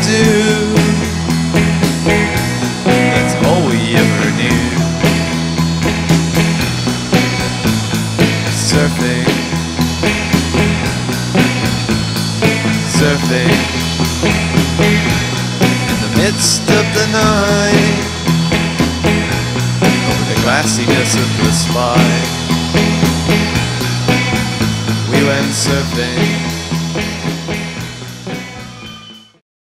do. That's all we ever knew. Surfing, surfing in the midst of the night, over the glassiness of the sky. We went surfing.